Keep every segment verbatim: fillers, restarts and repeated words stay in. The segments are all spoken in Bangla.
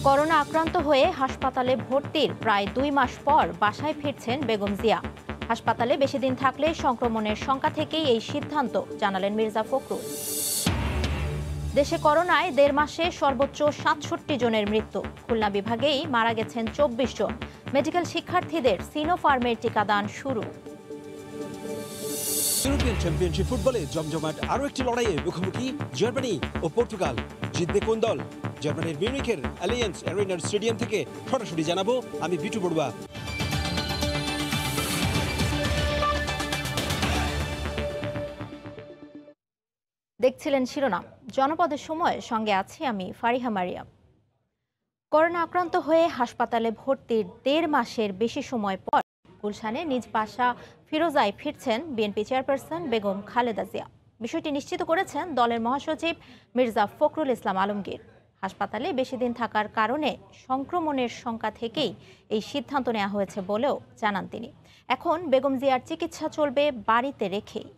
করোনা আক্রান্ত হয়ে হাসপাতালে ভর্তির প্রায় দুই মাস পর বাসায় ফিরছেন বেগম জিয়া। হাসপাতালে বেশি দিন থাকলে সংক্রমণের শঙ্কা থেকেই এই সিদ্ধান্ত জানালেন মির্জা ফখরুল। দেশে করোনায় দেড় মাসে সর্বোচ্চ সাতষট্টি জনের মৃত্যু। খুলনা বিভাগেই মারা গেছেন চব্বিশ জন। মেডিকেল শিক্ষার্থীদের সিনোফার্মের টিকাদান শুরু। ইউরোপিয়ান চ্যাম্পিয়নশিপ ফুটবলে জমজমাট আরও একটি লড়াইয়ে মুখোমুখি জার্মানি ও পর্তুগাল। জিতবে কোন দল? জার্মানির মিউনিখের অ্যালিয়েন্স অ্যারেনার স্টেডিয়াম থেকে সরাসরি জানাবো আমি বিটু বড়ুয়া। দেখছিলেন শিরোনাম। জনপদের সময় সঙ্গে আছি আমি ফারিহা মারিয়াম। করোনা আক্রান্ত হয়ে হাসপাতালে ভর্তির দেড় মাসের বেশি সময় পর গুলশানে নিজ বাসা ফিরোজায় ফিরছেন বিএনপি চেয়ারপারসন বেগম খালেদা জিয়া। বিষয়টি নিশ্চিত করেছেন দলের মহাসচিব মির্জা ফখরুল ইসলাম আলমগীর। হাসপাতালে বেশি দিন থাকার কারণে সংক্রমণের শঙ্কা থেকেই এই সিদ্ধান্ত নেওয়া হয়েছে বলেও জানান তিনি। এখন বেগম জিয়ার চিকিৎসা চলবে বাড়িতে রেখেই।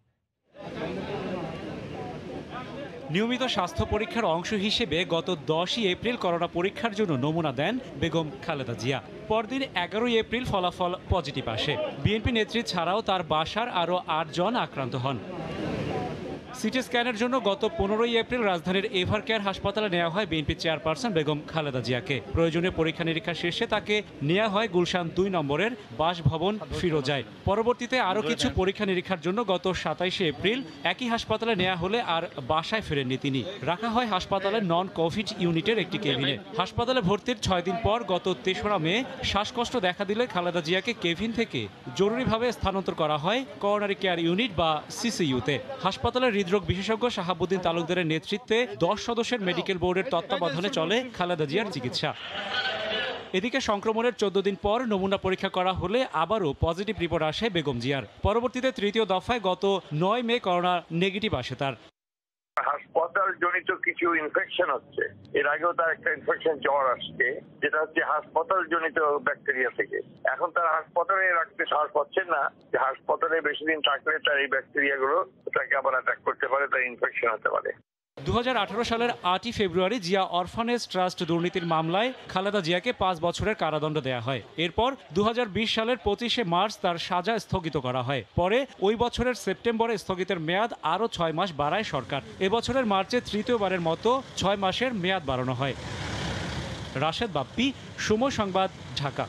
নিয়মিত স্বাস্থ্য পরীক্ষার অংশ হিসেবে গত দশই এপ্রিল করোনা পরীক্ষার জন্য নমুনা দেন বেগম খালেদা জিয়া। পরদিন এগারোই এপ্রিল ফলাফল পজিটিভ আসে। বিএনপি নেত্রী ছাড়াও তার বাসার আরও আটজন আক্রান্ত হন। সিটি স্ক্যানের জন্য গত পনেরোই এপ্রিল রাজধানীর এভার কেয়ার হাসপাতালে নেওয়া হয় বিএনপি চেয়ারপারসন বেগম খালেদা জিয়াকে। প্রয়োজনীয় পরীক্ষা নিরীক্ষা শেষে তাকে নেওয়া হয় গুলশান দুই নম্বরের বাসভবন ফিরোজায়। পরবর্তীতে আরও কিছু পরীক্ষা নিরীক্ষার জন্য গত সাতাইশে এপ্রিল একই হাসপাতালে নেওয়া হলে আর বাসায় ফেরেননি তিনি। রাখা হয় হাসপাতালের নন কোভিড ইউনিটের একটি কেবিনে। হাসপাতালে ভর্তির ছয় দিন পর গত তেসরা মে শ্বাসকষ্ট দেখা দিলে খালেদা জিয়াকে কেবিন থেকে জরুরিভাবে স্থানান্তর করা হয় করোনারি কেয়ার ইউনিট বা সিসিইউতে। হাসপাতালের হৃদরোগ বিশেষজ্ঞ শাহাবুদ্দিন তালুকদারের নেতৃত্বে দশ সদস্যের মেডিকেল বোর্ডের তত্ত্বাবধানে চলে খালেদা জিয়ার চিকিৎসা। এদিকে সংক্রমণের চোদ্দ দিন পর নমুনা পরীক্ষা করা হলে আবারও পজিটিভ রিপোর্ট আসে বেগম জিয়ার। পরবর্তীতে তৃতীয় দফায় গত নয় মে করোনা নেগেটিভ আসে তার। হাসপাতাল জনিত কিছু ইনফেকশন হচ্ছে, এর আগেও তার একটা ইনফেকশন জ্বর আসছে, যেটা হচ্ছে হাসপাতাল জনিত ব্যাকটেরিয়া থেকে। এখন তার হাসপাতালে রাখতে সাহস পাচ্ছেন না যে হাসপাতালে বেশি দিন থাকলে তার এই ব্যাকটেরিয়া গুলো তাকে আবার অ্যাটাক করতে পারে, তার ইনফেকশন হতে পারে। দু হাজার আঠারো সালের আটই ফেব্রুয়ারি জিয়া অরফানেজ ট্রাস্ট দুর্নীতির মামলায় খালেদা জিয়াকে পাঁচ বছরের কারাদণ্ড দেওয়া হয়। এরপর দু হাজার বিশ সালের পঁচিশে মার্চ তার সাজা স্থগিত করা হয়। পরে ওই বছরের সেপ্টেম্বরে স্থগিতের মেয়াদ আরও ছয় মাস বাড়ায় সরকার। এবছরের মার্চে তৃতীয়বারের মতো ছয় মাসের মেয়াদ বাড়ানো হয়। রাশেদ বাপ্পি, সময় সংবাদ, ঢাকা।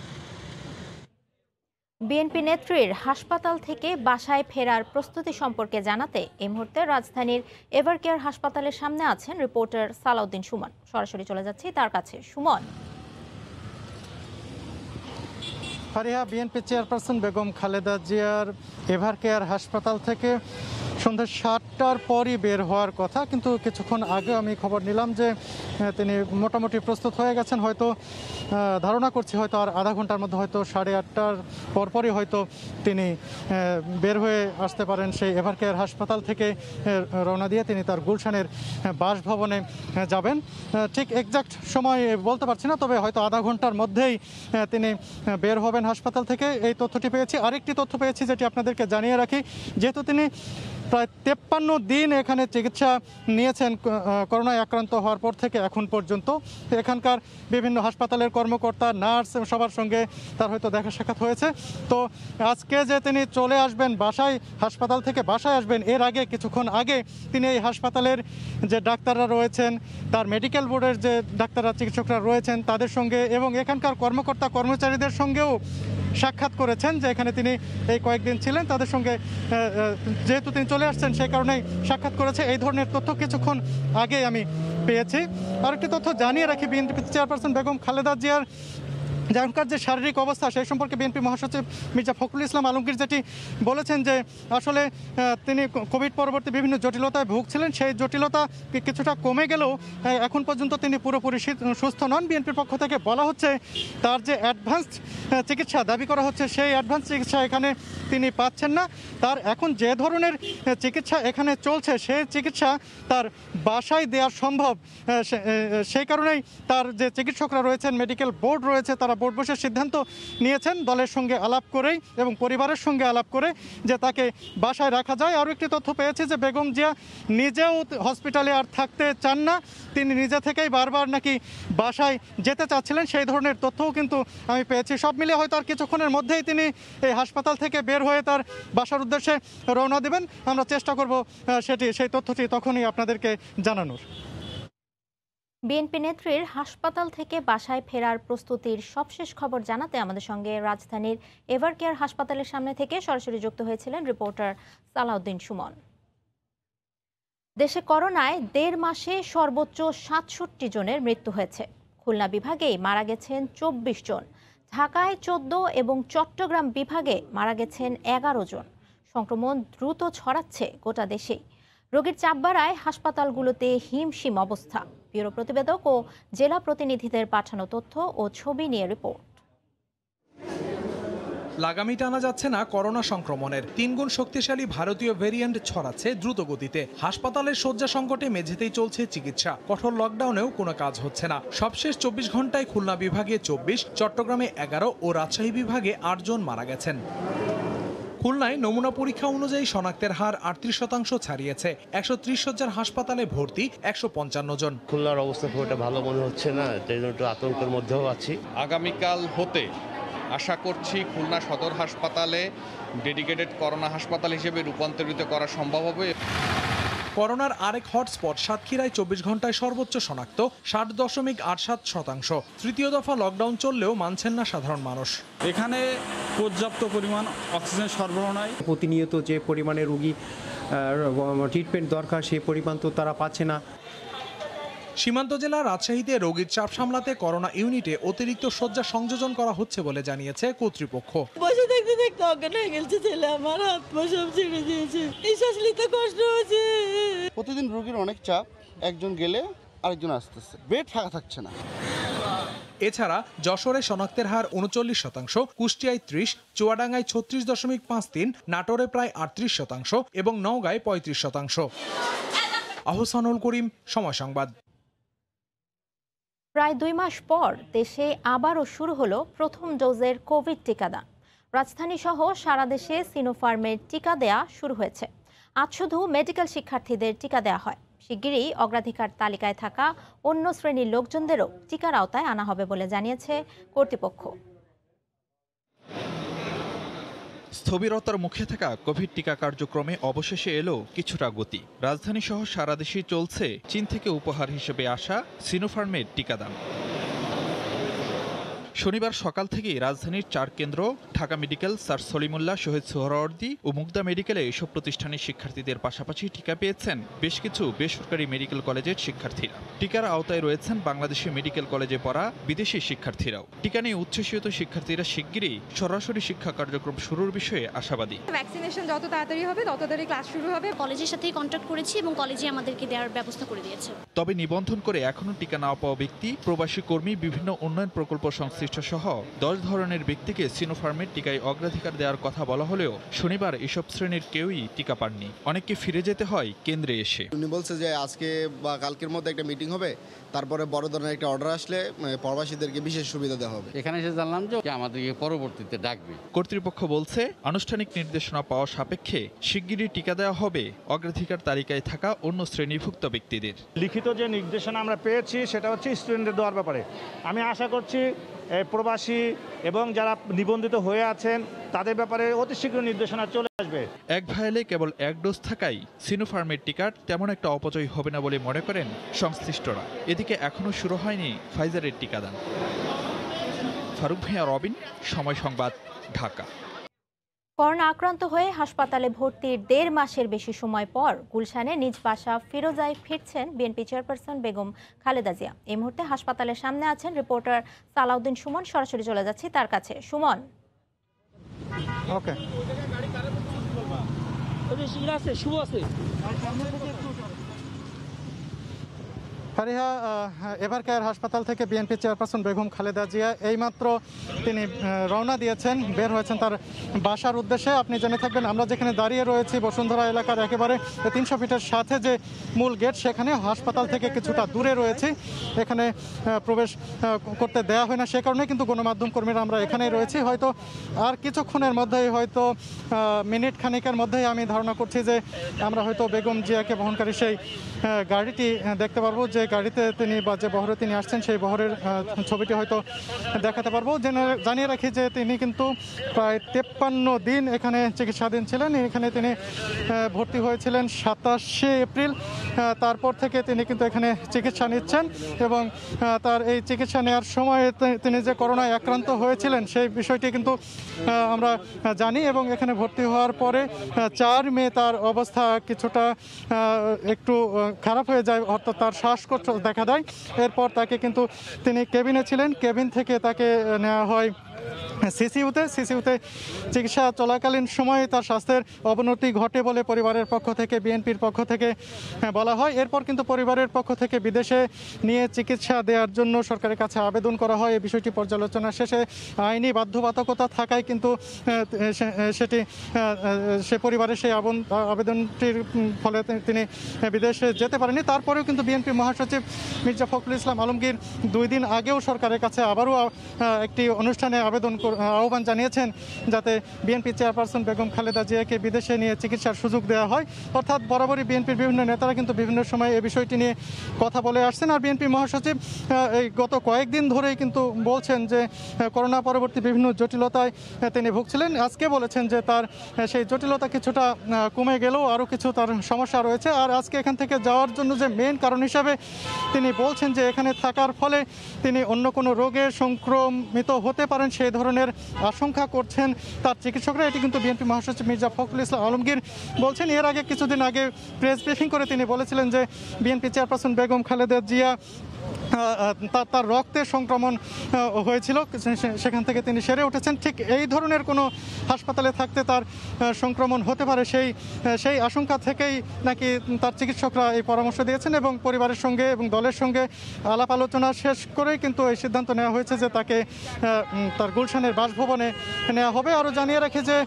বিএনপি নেত্রীর হাসপাতাল থেকে বাসায় ফেরার প্রস্তুতি সম্পর্কে জানাতে এই মুহূর্তে রাজধানীর এভার কেয়ার হাসপাতালের সামনে আছেন রিপোর্টার সালাউদ্দিন সুমন। সরাসরি চলে যাচ্ছি তার কাছে। সুমন। ফারিহা, বিএনপি চেয়ারপারসন বেগম খালেদা জিয়ার এভার কেয়ার হাসপাতাল থেকে সন্ধ্যা সাতটার পরই বের হওয়ার কথা, কিন্তু কিছুক্ষণ আগে আমি খবর নিলাম যে তিনি মোটামুটি প্রস্তুত হয়ে গেছেন। হয়তো ধারণা করছি হয়তো আর আধা ঘন্টার মধ্যে হয়তো সাড়ে আটটার পরপরই হয়তো তিনি বের হয়ে আসতে পারেন সেই এভার কেয়ার হাসপাতাল থেকে রওনা দিয়ে তিনি তার গুলশানের বাসভবনে যাবেন। ঠিক এক্সাক্ট সময় বলতে পারছি না, তবে হয়তো আধা ঘন্টার মধ্যেই তিনি বের হবেন হাসপাতাল থেকে, এই তথ্যটি পেয়েছি। আরেকটি তথ্য পেয়েছি যেটি আপনাদেরকে জানিয়ে রাখি, যেহেতু তিনি প্রায় তেপ্পান্ন দিন এখানে চিকিৎসা নিয়েছেন করোনায় আক্রান্ত হওয়ার পর থেকে এখন পর্যন্ত, এখানকার বিভিন্ন হাসপাতালের কর্মকর্তা, নার্স সবার সঙ্গে তার হয়তো দেখা সাক্ষাৎ হয়েছে। তো আজকে যে তিনি চলে আসবেন বাসায়, হাসপাতাল থেকে বাসায় আসবেন, এর আগে কিছুক্ষণ আগে তিনি এই হাসপাতালের যে ডাক্তাররা রয়েছেন, তার মেডিকেল বোর্ডের যে ডাক্তাররা, চিকিৎসকরা রয়েছেন তাদের সঙ্গে এবং এখানকার কর্মকর্তা কর্মচারীদের সঙ্গেও সাক্ষাৎ করেছেন, যে এখানে তিনি এই কয়েকদিন ছিলেন তাদের সঙ্গে যেহেতু তিনি চলে আসছেন সেই কারণেই সাক্ষাৎ করেছে। এই ধরনের তথ্য কিছুক্ষণ আগে আমি পেয়েছি। আরেকটি তথ্য জানিয়ে রাখি, বিএনপি চেয়ারপারসন বেগম খালেদা জিয়ার এখনকার যে শারীরিক অবস্থা সেই সম্পর্কে বিএনপি মহাসচিব মির্জা ফখরুল ইসলাম আলমগীর যেটি বলেছেন যে আসলে তিনি কোভিড পরবর্তী বিভিন্ন জটিলতায় ভুগছিলেন, সেই জটিলতা কিছুটা কমে গেলেও এখন পর্যন্ত তিনি পুরোপুরি সুস্থ নন। বিএনপির পক্ষ থেকে বলা হচ্ছে তার যে অ্যাডভান্স চিকিৎসা দাবি করা হচ্ছে সেই অ্যাডভান্স চিকিৎসা এখানে তিনি পাচ্ছেন না। তার এখন যে ধরনের চিকিৎসা এখানে চলছে সেই চিকিৎসা তার বাসায় দেওয়া সম্ভব, সেই কারণেই তার যে চিকিৎসকরা রয়েছেন, মেডিকেল বোর্ড রয়েছে, তারা তারা বোর্ড বসে সিদ্ধান্ত নিয়েছেন দলের সঙ্গে আলাপ করেই এবং পরিবারের সঙ্গে আলাপ করে যে তাকে বাসায় রাখা যায়। আরও একটি তথ্য পেয়েছি যে বেগম জিয়া নিজেও হসপিটালে আর থাকতে চান না, তিনি নিজে থেকেই বারবার নাকি বাসায় যেতে চাচ্ছিলেন, সেই ধরনের তথ্যও কিন্তু আমি পেয়েছি। সব মিলিয়ে হয়তো আর কিছুক্ষণের মধ্যেই তিনি এই হাসপাতাল থেকে বের হয়ে তার বাসার উদ্দেশ্যে রওনা দেবেন। আমরা চেষ্টা করব সেটি সেই তথ্যটি তখনই আপনাদেরকে জানানোর। বিএনপি নেত্রীর হাসপাতাল থেকে বাসায় ফেরার প্রস্তুতির সবশেষ খবর জানাতে আমাদের সঙ্গে রাজধানীর এভারকেয়ার হাসপাতালের সামনে থেকে সরাসরি যুক্ত হয়েছিলেন রিপোর্টার সালাউদ্দিন সুমন। দেশে করোনায় দেড় মাসে সর্বোচ্চ সাতষট্টি জনের মৃত্যু হয়েছে। খুলনা বিভাগেই মারা গেছেন চব্বিশ জন, ঢাকায় চোদ্দ এবং চট্টগ্রাম বিভাগে মারা গেছেন এগারো জন। সংক্রমণ দ্রুত ছড়াচ্ছে গোটা দেশেই। রোগীর চাপ বাড়ায় হাসপাতালগুলোতে হিমশিম অবস্থা। ব্যুরো প্রতিবেদক ও জেলা প্রতিনিধিদের পাঠানো তথ্য ও ছবি নিয়ে রিপোর্ট। লাগামই টানা যাচ্ছে না করোনা সংক্রমণের। তিনগুণ শক্তিশালী ভারতীয় ভেরিয়েন্ট ছড়াচ্ছে দ্রুত গতিতে। হাসপাতালের শয্যা সংকটে মেঝেতেই চলছে চিকিৎসা। কঠোর লকডাউনেও কোনো কাজ হচ্ছে না। সবশেষ চব্বিশ ঘন্টায় খুলনা বিভাগে চব্বিশ, চট্টগ্রামে এগারো ও রাজশাহী বিভাগে আট জন মারা গেছেন। খুলনায় নমুনা পরীক্ষা অনুযায়ী শনাক্তের হার আটত্রিশ শতাংশ ছাড়িয়েছে। একশো ত্রিশ শয্যার হাসপাতালে ভর্তি একশো পঞ্চান্ন জন। খুলনার অবস্থা খুব একটা ভালো মনে হচ্ছে না, তাই জন্য একটু আতঙ্কের মধ্যেও আছি। আগামীকাল হতে আশা করছি খুলনা সদর হাসপাতালে ডেডিকেটেড করোনা হাসপাতাল হিসেবে রূপান্তরিত করা সম্ভব হবে। করোনার আরেক হটস্পট সাতক্ষীরায় চব্বিশ ঘন্টায় সর্বোচ্চ শনাক্ত ষাট দশমিক আট সাত শতাংশ। তৃতীয় দফা লকডাউন চললেও মানছেন না সাধারণ মানুষ। এখানে পর্যাপ্ত পরিমাণ অক্সিজেন সরবরাহ নাই। প্রতিনিয়ত যে পরিমাণে রোগী ট্রিটমেন্ট দরকার সেই পরিমাণ তো তারা পাচ্ছে না। সীমান্ত জেলা রাজশাহীতে রোগীর চাপ সামলাতে করোনা ইউনিটে অতিরিক্ত শয্যা সংযোজন করা হচ্ছে বলে জানিয়েছে কর্তৃপক্ষ। বসে দেখতে দেখতে অজ্ঞান হয়ে গেছে ছেলে, আমার হাত পা সব ছেড়ে দিয়েছে, নিঃশ্বাস নিতে কষ্ট হচ্ছে। প্রতিদিন রোগীর অনেক চাপ, একজন গেলে আরেকজন আসতেছে, বেড ফাঁকা থাকছে না। এছাড়া যশোরে শনাক্তের হার উনচল্লিশ শতাংশ, কুষ্টিয়ায় ত্রিশ, চুয়াডাঙ্গায় ছত্রিশ দশমিক পাঁচ তিন, নাটোরে প্রায় আটত্রিশ শতাংশ এবং নওগাঁয় পঁয়ত্রিশ শতাংশ। আহসানুল করিম, সময় সংবাদ। প্রায় দুই মাস পর দেশে আবারও শুরু হলো প্রথম ডোজের কোভিড টিকাদান। রাজধানী সহ সারা দেশে সিনোফার্মের টিকা দেয়া শুরু হয়েছে। আজ শুধু মেডিকেল শিক্ষার্থীদের টিকা দেয়া হয়। শিগগিরই অগ্রাধিকার তালিকায় থাকা অন্য শ্রেণীর লোকজনদেরও টিকার আওতায় আনা হবে বলে জানিয়েছে কর্তৃপক্ষ। স্থবিরতার মুখে থাকা কোভিড টিকা কার্যক্রমে অবশেষে এলো কিছুটা গতি। রাজধানী সহ সারা দেশেই চলছে চীন থেকে উপহার হিসেবে আসা সিনোফার্মের টিকাদান। শনিবার সকাল থেকেই রাজধানীর চার কেন্দ্র ঢাকা মেডিকেল, স্যার সলিমুল্লাহ, শহীদ সোহরাওয়ার্দী ও মুগদা মেডিকেলে এসব প্রতিষ্ঠানের শিক্ষার্থীদের পাশাপাশি টিকা পেয়েছেন বেশ কিছু বেসরকারি মেডিকেল কলেজের শিক্ষার্থীরা। টিকার আওতায় রয়েছেন বাংলাদেশি মেডিকেল কলেজে পড়া বিদেশি শিক্ষার্থীরাও। টিকা নিয়ে উচ্ছ্বসিত শিক্ষার্থীরা শিগগিরই সরাসরি শিক্ষা কার্যক্রম শুরুর বিষয়ে আশাবাদী। ভ্যাকসিনেশন যত তাড়াতাড়ি হবে তত তাড়াতাড়ি ক্লাস শুরু হবে। কলেজের সাথেই কন্ট্যাক্ট করেছি এবং কলেজে আমাদেরকে দেওয়ার ব্যবস্থা করে দিয়েছে। তবে নিবন্ধন করে এখনো টিকা না পাওয়া ব্যক্তি, প্রবাসী কর্মী, বিভিন্ন উন্নয়ন প্রকল্প সংশ্লিষ্ট সহ দশ ধরনের ব্যক্তিকে সিনোফার্মের টিকায় অগ্রাধিকার দেওয়ার কথা বলা হলেও শনিবার এসব শ্রেণীর কেউই টিকা পাননি। অনেককে ফিরে যেতে হয় কেন্দ্রে এসে। উনি বলছে যে আজকে বা কালকের মধ্যে একটা মিটিং হবে, তারপরে বড় ধরনের একটা অর্ডার আসলে প্রবাসীদেরকে বিশেষ সুবিধা দেওয়া হবে। এখানে এসে জানলাম যে আমাদেরকে পরবর্তীতে ডাকবে। কর্তৃপক্ষ বলছে আনুষ্ঠানিক নির্দেশনা পাওয়া সাপেক্ষে শিগগিরই টিকা দেওয়া হবে অগ্রাধিকার তালিকায় থাকা অন্য শ্রেণীভুক্ত ব্যক্তিদের। লিখিত যে নির্দেশনা আমরা পেয়েছি সেটা হচ্ছে স্টুডেন্টদের দেওয়ার ব্যাপারে। আমি আশা করছি প্রবাসী এবং যারা নিবন্ধিত হয়ে আছেন তাদের ব্যাপারে অতি শীঘ্র নির্দেশনা চলে আসবে। এক ভায়ালে কেবল এক ডোজ থাকায় সিনোফার্মের টিকার তেমন একটা অপচয় হবে না বলে মনে করেন সংশ্লিষ্টরা। এদিকে এখনো শুরু হয়নি ফাইজারের টিকাদান। ফারুক ভাইয়া, রবিন, সময় সংবাদ, ঢাকা। করোনা আক্রান্ত হয়ে হাসপাতালে ভর্তির দেড় মাসের বেশি সময় পর গুলশানে নিজ বাসা ফিরোজায় ফিরছেন বিএনপি চেয়ারপারসন বেগম খালেদা জিয়া। এই মুহূর্তে হাসপাতালের সামনে আছেন রিপোর্টার সালাউদ্দিন সুমন। সরাসরি চলে যাচ্ছি তার কাছে। Suman, okay, Fariha, Evercare হাসপাতাল থেকে বিএনপি চেয়ারপারসন বেগম খালেদা জিয়া এইমাত্র তিনি রওনা দিয়েছেন, বের হয়েছেন তার বাসার উদ্দেশ্যে। আপনি জেনে থাকবেন আমরা যেখানে দাঁড়িয়ে রয়েছি বসুন্ধরা এলাকার একেবারে তিনশো ফিটের সাথে যে মূল গেট, সেখানে হাসপাতাল থেকে কিছুটা দূরে রয়েছি। এখানে প্রবেশ করতে দেওয়া হয় না, সে কারণে কিন্তু গণমাধ্যম কর্মীরা আমরা এখানেই রয়েছি। হয়তো আর কিছুক্ষণের মধ্যেই, হয়তো মিনিট খানিকের মধ্যেই আমি ধারণা করছি যে আমরা হয়তো বেগম জিয়াকে বহনকারী সেই গাড়িটি দেখতে পারবো, যে গাড়িতে তিনি বা যে বহরে তিনি আসছেন সেই বহরের ছবিটি হয়তো দেখাতে পারবো। জানিয়ে রাখি যে তিনি কিন্তু প্রায় তেপ্পান্ন দিন এখানে চিকিৎসাধীন ছিলেন। এখানে তিনি ভর্তি হয়েছিলেন সাতাশে এপ্রিল। তারপর থেকে তিনি কিন্তু এখানে চিকিৎসা নিচ্ছেন এবং তার এই চিকিৎসা নেওয়ার সময় তিনি যে করোনায় আক্রান্ত হয়েছিলেন সেই বিষয়টি কিন্তু আমরা জানি এবং এখানে ভর্তি হওয়ার পরে চার মে তার অবস্থা কিছুটা একটু খারাপ হয়ে যায়, অর্থাৎ তার শ্বাসকষ্ট দেখা দেয়। এরপর তাকে কিন্তু তিনি কেবিনে ছিলেন, কেবিন থেকে তাকে নেওয়া হয় সিসিউতে। সিসিউতে চিকিৎসা চলাকালীন সময়ে তার স্বাস্থ্যের অবনতি ঘটে বলে পরিবারের পক্ষ থেকে, বিএনপির পক্ষ থেকে বলা হয়। এরপর কিন্তু পরিবারের পক্ষ থেকে বিদেশে নিয়ে চিকিৎসা দেওয়ার জন্য সরকারের কাছে আবেদন করা হয়। এই বিষয়টি পর্যালোচনা শেষে আইনি বাধ্যবাধকতা থাকায় কিন্তু সেটি সে পরিবারের সেই আবেদনটির ফলে তিনি বিদেশে যেতে পারেনি। তারপরেও কিন্তু বিএনপি মহাসচিব মির্জা ফখরুল ইসলাম আলমগীর দুই দিন আগেও সরকারের কাছে আবারও একটি অনুষ্ঠানে আবেদন আহ্বান জানিয়েছেন যাতে বিএনপি চেয়ারপারসন বেগম খালেদা জিয়াকে বিদেশে নিয়ে চিকিৎসার সুযোগ দেওয়া হয়। অর্থাৎ বরাবরই বিএনপির বিভিন্ন নেতারা কিন্তু বিভিন্ন সময় এই বিষয়টি নিয়ে কথা বলে আসছেন। আর বিএনপি মহাসচিব এই গত কয়েকদিন ধরেই কিন্তু বলছেন যে করোনা পরবর্তী বিভিন্ন জটিলতায় তিনি ভুগছিলেন। আজকে বলেছেন যে তার সেই জটিলতা কিছুটা কমে গেলেও আরও কিছু তার সমস্যা রয়েছে। আর আজকে এখান থেকে যাওয়ার জন্য যে মেইন কারণ হিসাবে তিনি বলছেন যে এখানে থাকার ফলে তিনি অন্য কোনো রোগে সংক্রমিত হতে পারেন সেই ধরনের আশঙ্কা করছেন তার চিকিৎসকরা। এটি কিন্তু বিএনপি মহাসচিব মির্জা ফখরুল ইসলাম আলমগীর বলছেন। এর আগে কিছুদিন আগে প্রেস ব্রিফিং করে তিনি বলেছিলেন যে বিএনপি চেয়ারপারসন বেগম খালেদা জিয়া তার তার রক্তে সংক্রমণ হয়েছিল, সেখান থেকে তিনি সেরে উঠেছেন। ঠিক এই ধরনের কোনো হাসপাতালে থাকতে তার সংক্রমণ হতে পারে সেই সেই আশঙ্কা থেকেই নাকি তার চিকিৎসকরা এই পরামর্শ দিয়েছেন এবং পরিবারের সঙ্গে এবং দলের সঙ্গে আলাপ আলোচনা শেষ করেই কিন্তু এই সিদ্ধান্ত নেওয়া হয়েছে যে তাকে তার গুলশানের বাসভবনে নেওয়া হবে। আরও জানিয়ে রাখি যে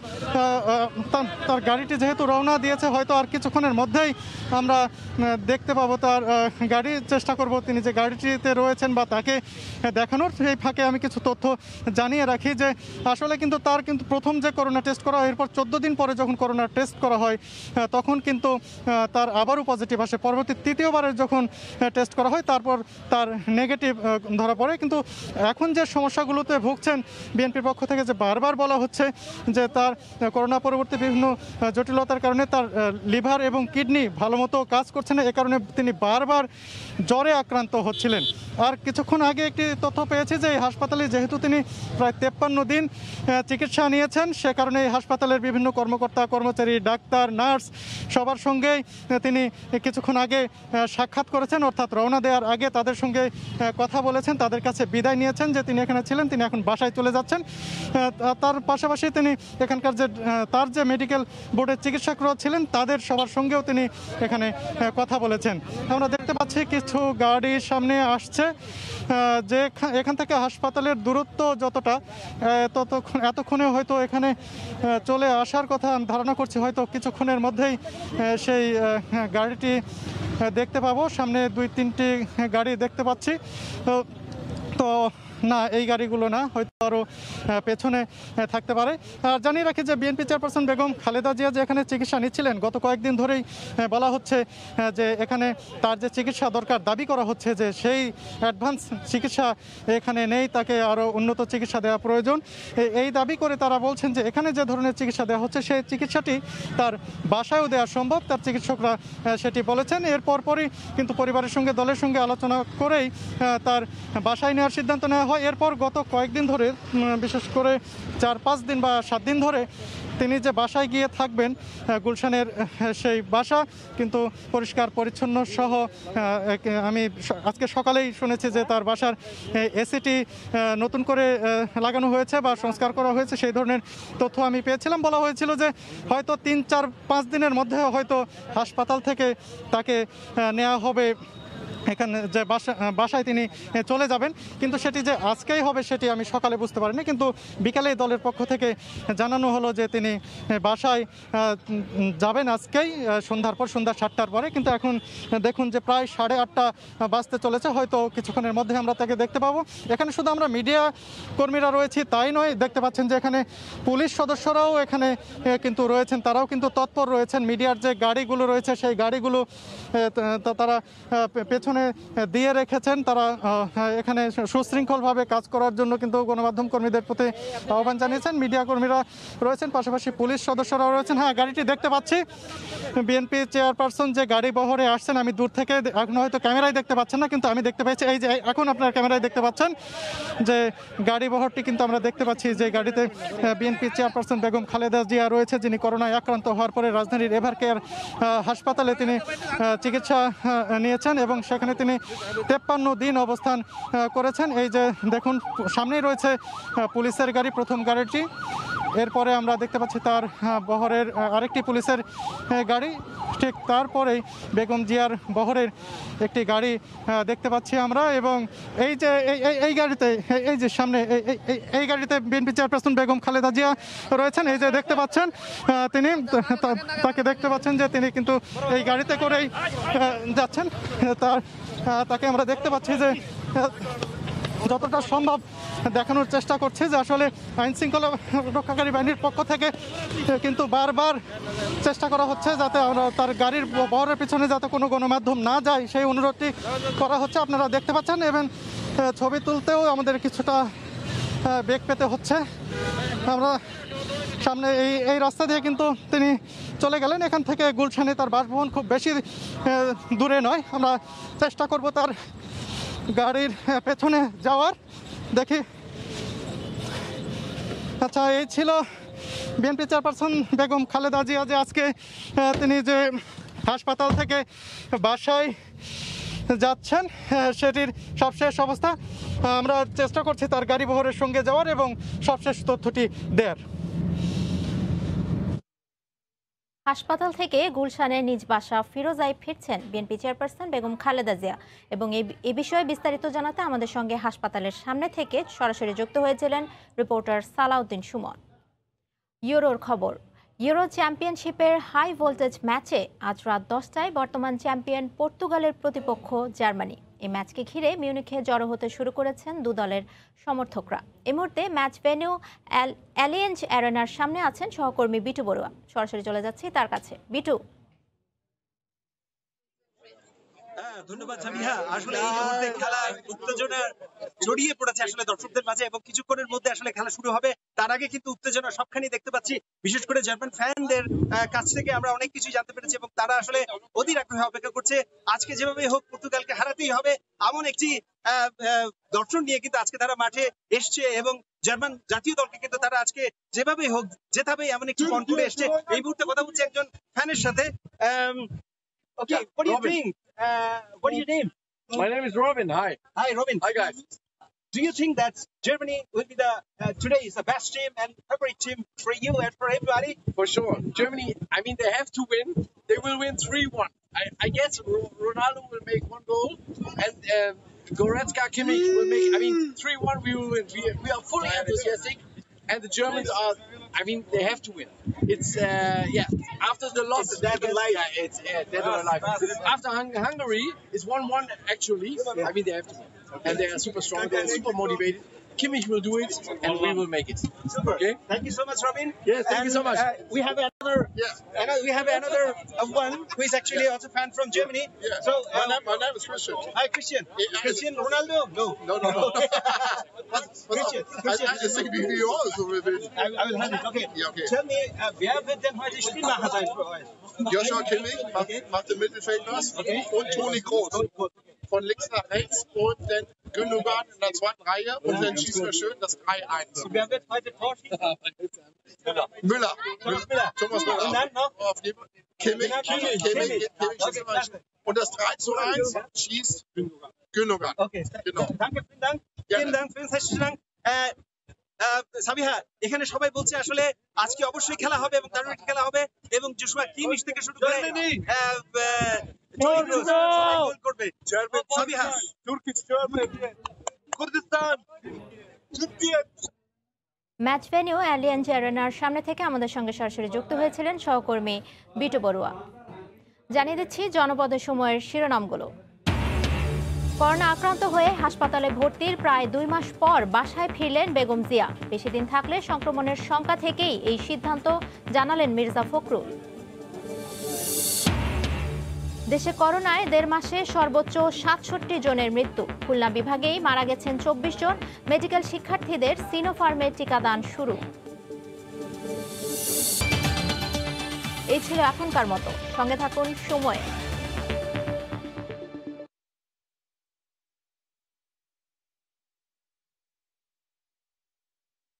তার গাড়িটি যেহেতু রওনা দিয়েছে, হয়তো আর কিছুক্ষণের মধ্যেই আমরা দেখতে পাবো তার গাড়ি, চেষ্টা করব তিনি যে গাড়িটিতে রয়েছেন বা তাকে দেখানোর। সেই ফাঁকে আমি কিছু তথ্য জানিয়ে রাখি যে আসলে কিন্তু তার কিন্তু প্রথম যে করোনা টেস্ট করা হয়, এরপর চোদ্দো দিন পরে যখন করোনা টেস্ট করা হয় তখন কিন্তু তার আবারও পজিটিভ আসে। পরবর্তী তৃতীয়বারের যখন টেস্ট করা হয় তারপর তার নেগেটিভ ধরা পড়ে। কিন্তু এখন যে সমস্যাগুলোতে ভুগছেন বিএনপির পক্ষ থেকে যে বারবার বলা হচ্ছে যে তার করোনা পরবর্তী বিভিন্ন জটিলতার কারণে তার লিভার এবং কিডনি ভালো মতো কাজ করছে না, এ কারণে তিনি বারবার জ্বরে আক্রান্ত হচ্ছিলেন। আর কিছুক্ষণ আগে একটি তথ্য পেয়েছি যে এই হাসপাতালে যেহেতু তিনি প্রায় তেপ্পান্ন দিন চিকিৎসা নিয়েছেন, সে কারণে এই হাসপাতালের বিভিন্ন কর্মকর্তা কর্মচারী, ডাক্তার, নার্স সবার সঙ্গেই তিনি কিছুক্ষণ আগে সাক্ষাৎ করেছেন, অর্থাৎ রওনা দেওয়ার আগে তাদের সঙ্গে কথা বলেছেন, তাদের কাছে বিদায় নিয়েছেন যে তিনি এখানে ছিলেন, তিনি এখন বাসায় চলে যাচ্ছেন। তার পাশাপাশি তিনি এখানকার যে তার যে মেডিকেল বোর্ডের চিকিৎসকরা ছিলেন তাদের সবার সঙ্গেও তিনি এখানে কথা বলেছেন। আমরা দেখতে পাচ্ছি কিছু গাড়ি সামনে আসছে, যে এখান থেকে হাসপাতালের দূরত্ব যতটা ততক্ষণ এতক্ষণে হয়তো এখানে চলে আসার কথা আমি ধারণা করছি। হয়তো কিছুক্ষণের মধ্যেই সেই গাড়িটি দেখতে পাবো। সামনে দুই তিনটি গাড়ি দেখতে পাচ্ছি, তো না এই গাড়িগুলো না, হয়তো আরও পেছনে থাকতে পারে। আর জানিয়ে রাখি যে বিএনপি চেয়ারপারসন বেগম খালেদা জিয়া যে এখানে চিকিৎসা নিচ্ছিলেন, গত কয়েকদিন ধরেই বলা হচ্ছে যে এখানে তার যে চিকিৎসা দরকার দাবি করা হচ্ছে যে সেই অ্যাডভান্স চিকিৎসা এখানে নেই, তাকে আরও উন্নত চিকিৎসা দেওয়া প্রয়োজন। এই দাবি করে তারা বলছেন যে এখানে যে ধরনের চিকিৎসা দেওয়া হচ্ছে সেই চিকিৎসাটি তার বাসায়ও দেওয়া সম্ভব, তার চিকিৎসকরা সেটি বলেছেন। এর পরপরই কিন্তু পরিবারের সঙ্গে দলের সঙ্গে আলোচনা করেই তার বাসায় নেওয়ার সিদ্ধান্ত নেওয়া হয়। এরপর গত কয়েকদিন ধরে, বিশেষ করে চার পাঁচ দিন বা সাত দিন ধরে তিনি যে বাসায় গিয়ে থাকবেন, গুলশানের সেই বাসা কিন্তু পরিষ্কার পরিচ্ছন্ন সহ আমি আজকে সকালেই শুনেছি যে তার বাসার এসিটি নতুন করে লাগানো হয়েছে বা সংস্কার করা হয়েছে, সেই ধরনের তথ্য আমি পেয়েছিলাম। বলা হয়েছিল যে হয়তো তিন চার পাঁচ দিনের মধ্যে হয়তো হাসপাতাল থেকে তাকে নেওয়া হবে এখানে যে বাসা বাসায় তিনি চলে যাবেন, কিন্তু সেটি যে আজকেই হবে সেটি আমি সকালে বুঝতে পারিনি, কিন্তু বিকালে দলের পক্ষ থেকে জানানো হলো যে তিনি বাসায় যাবেন আজকেই সন্ধ্যার পর, সন্ধ্যা সাতটার পরে। কিন্তু এখন দেখুন যে প্রায় সাড়ে আটটা বাজতে চলেছে, হয়তো কিছুক্ষণের মধ্যে আমরা তাকে দেখতে পাবো। এখানে শুধু আমরা মিডিয়া কর্মীরা রয়েছি তাই নয়, দেখতে পাচ্ছেন যে এখানে পুলিশ সদস্যরাও এখানে কিন্তু রয়েছেন, তারাও কিন্তু তৎপর রয়েছেন। মিডিয়ার যে গাড়িগুলো রয়েছে সেই গাড়িগুলো তারা পেছনে দিয়ে রেখেছেন, তারা এখানে সুশৃঙ্খলভাবে কাজ করার জন্য কিন্তু গণমাধ্যম কর্মীদের প্রতি আহ্বান জানিয়েছেন। মিডিয়া কর্মীরা রয়েছেন, পাশাপাশি পুলিশ সদস্যরাও রয়েছেন। হ্যাঁ, গাড়িটি দেখতে পাচ্ছি, বিএনপি চেয়ারপারসন যে গাড়ি বহরে আসছেন, আমি দূর থেকে এখন হয়তো ক্যামেরায় দেখতে পাচ্ছেন না, কিন্তু আমি দেখতে পাচ্ছি এই যে এখন আপনার ক্যামেরায় দেখতে পাচ্ছেন যে গাড়ি বহরটি কিন্তু আমরা দেখতে পাচ্ছি, যে গাড়িতে বিএনপি চেয়ারপারসন বেগম খালেদা জিয়া রয়েছে, যিনি করোনায় আক্রান্ত হওয়ার পরে রাজধানীর এভার কেয়ার হাসপাতালে তিনি চিকিৎসা নিয়েছেন এবং সেখানে তিনি তেপ্পান্ন দিন অবস্থান করেছেন। এই যে দেখুন সামনেই রয়েছে পুলিশের গাড়ি, প্রথম গাড়িটি, এরপরে আমরা দেখতে পাচ্ছি তার বহরের আরেকটি পুলিশের গাড়ি, ঠিক তারপরেই বেগম জিয়ার বহরের একটি গাড়ি দেখতে পাচ্ছি আমরা। এবং এই যে এই গাড়িতে, এই যে সামনে এই গাড়িতে বিএনপি চেয়ারপারসন বেগম খালেদা জিয়া রয়েছেন, এই যে দেখতে পাচ্ছেন তিনি, তাকে দেখতে পাচ্ছেন যে তিনি কিন্তু এই গাড়িতে করেই যাচ্ছেন। তার তাকে আমরা দেখতে পাচ্ছি যে যতটা সম্ভব দেখানোর চেষ্টা করছে যে আসলে আইন শৃঙ্খলা রক্ষাকারী বাহিনীর পক্ষ থেকে কিন্তু বারবার চেষ্টা করা হচ্ছে যাতে আমরা তার গাড়ির বহরের পিছনে যাতে কোনো গণমাধ্যম না যায়, সেই অনুরোধটি করা হচ্ছে। আপনারা দেখতে পাচ্ছেন এবং ছবি তুলতেও আমাদের কিছুটা বেগ পেতে হচ্ছে। আমরা সামনে এই এই রাস্তা দিয়ে কিন্তু তিনি চলে গেলেন, এখান থেকে গুলশানে তার বাসভবন খুব বেশি দূরে নয়। আমরা চেষ্টা করব তার গাড়ির পেছনে যাওয়ার। দেখি, আচ্ছা, এই ছিল বিএনপি চেয়ারপারসন বেগম খালেদা জিয়া, যে আজকে তিনি যে হাসপাতাল থেকে বাসায় যাচ্ছেন সেটির সবশেষ অবস্থা। আমরা চেষ্টা করছি তার গাড়ি বহরের সঙ্গে যাওয়ার এবং সবশেষ তথ্যটি দেওয়ার। হাসপাতাল থেকে গুলশানের নিজ বাসা ফিরোজায় ফিরছেন বিএনপি চেয়ারপারসন বেগম খালেদা জিয়া, এবং এই বিষয়ে বিস্তারিত জানাতে আমাদের সঙ্গে হাসপাতালের সামনে থেকে সরাসরি যুক্ত হয়েছিলেন রিপোর্টার সালাউদ্দিন সুমন। ইউরোর খবর। ইউরো চ্যাম্পিয়নশিপের হাই ভোল্টেজ ম্যাচে আজ রাত দশটায় বর্তমান চ্যাম্পিয়ন পর্তুগালের প্রতিপক্ষ জার্মানি। এই ম্যাচকে ঘিরে মিউনিখে জড়ো হতে শুরু করেছেন দু দলের সমর্থকরা। এই মুহূর্তে ম্যাচ ভেন্যু অ্যালিয়েন্জ অ্যারেনার সামনে আছেন সহকর্মী বিটু বড়ুয়া। সরাসরি চলে যাচ্ছি তার কাছে। বিটু, ধন্যবাদ সামিহা। আসলে এই মুহূর্তে খেলা উত্তেজনা ছড়িয়ে পড়েছে আসলে দর্শকদের মাঝে, এবং কিছুক্ষণের মধ্যে আসলে খেলা শুরু হবে। তার আগে কিন্তু উত্তেজনা সবখানি দেখতে পাচ্ছি, বিশেষ করে জার্মান ফ্যানদের কাছ থেকে আমরা অনেক কিছু জানতে পেরেছি, এবং তারা আসলে অধীর আগ্রহে অপেক্ষা করছে আজকে যেভাবে হোক পর্তুগালকে হারাতেই হবে এমন একটি দর্শন নিয়ে কিন্তু আজকে তারা মাঠে এসছে, এবং জার্মান জাতীয় দলকে কিন্তু তারা আজকে যেভাবে হোক জেতাবে এমন একটি কনফিডেন্স এসছে। এই মুহূর্তে কথা বলছি একজন ফ্যানের সাথে। ওকে, what do you think? Uh, what do you name? My name is Robin. Hi. Hi, Robin. Hi, guys. Do you think that Germany will be the uh, today is the best team and favorite team for you and for everybody? For sure. Germany, I mean, they have to win. They will win three one. I, I guess Ronaldo will make one goal, and uh, Goretzka, Kimmich will make, I mean, three one we will win. We, we are fully enthusiastic, and the Germans are, I mean, they have to win. It's, uh, yeah, after the loss, it's dead or alive. Yeah, it's uh, dead or alive. After Hung Hungary, it's one one actually. I mean, they have to win. Okay. And they are super strong, they are super motivated. Kimmich will do it, and we will make it. Super. Okay. Thank you so much, Robin. Yes, thank and, you so much. Uh, we have another. Yeah. Another, we have another uh, one who is actually also a fan from Germany. Yeah. So uh, my, name, my name is Christian. Hi, Christian. Yeah, Christian Ronaldo? No. No, no, no. Christian. Christian. I, I just think wie wir auch so will. I, I will have it. Okay. Yeah, okay. Tell me, uh, wer wird denn heute Spielmacher sein für euch? Joshua Kimmich macht, okay. macht den Mittelfeld was. Okay. Und Toni Kroos. Von links nach rechts und dann Gündogan in der zweiten Reihe und dann schießen wir schön das drei eins. Und wer wird heute Tor schießen? Müller. Müller. Thomas Müller. Thomas Müller. Und dann noch? Auf jeden Fall. Kimmich. Kimmich. Kimmich. Kimmich. Okay. Und das drei zu eins schießt Gündogan. Okay. Genau. Danke, vielen Dank. Ja. Vielen Dank, vielen herzlichen Dank. Äh, আহ, সাবিহা, এখানে সবাই বলছে আসলে আজকে অবশ্যই খেলা হবে এবং দারুণ একটি খেলা হবে এবং জোশুয়া কিমিশ থেকে শুরু করে আহ, আহ, জয়ী ক্রুজ সবাই গোল করবে। Sabiha, Kurdistan, match venue Allianz অ্যারেনার সামনে থেকে আমাদের সঙ্গে সরাসরি যুক্ত হয়েছিলেন সহকর্মী বিটু বড়ুয়া। জানিয়ে দিচ্ছি জনপদের সময়ের শিরোনামগুলো। করোনা আক্রান্ত হয়ে হাসপাতালে ভর্তির প্রায় দুই মাস পর বাসায় ফিরলেন বেগম জিয়া। বেশি দিন থাকলে সংক্রমণের শঙ্কা থেকেই এই সিদ্ধান্ত জানালেন মির্জা ফখরুল। দেশে করোনায় দেড় মাসে সর্বোচ্চ সাতষট্টি জনের মৃত্যু। খুলনা বিভাগেই মারা গেছেন চব্বিশ জন। মেডিকেল শিক্ষার্থীদের সিনোফার্মের টিকাদান শুরু। এই ছিল এখনকার মতো, সঙ্গে থাকুন সময়ে।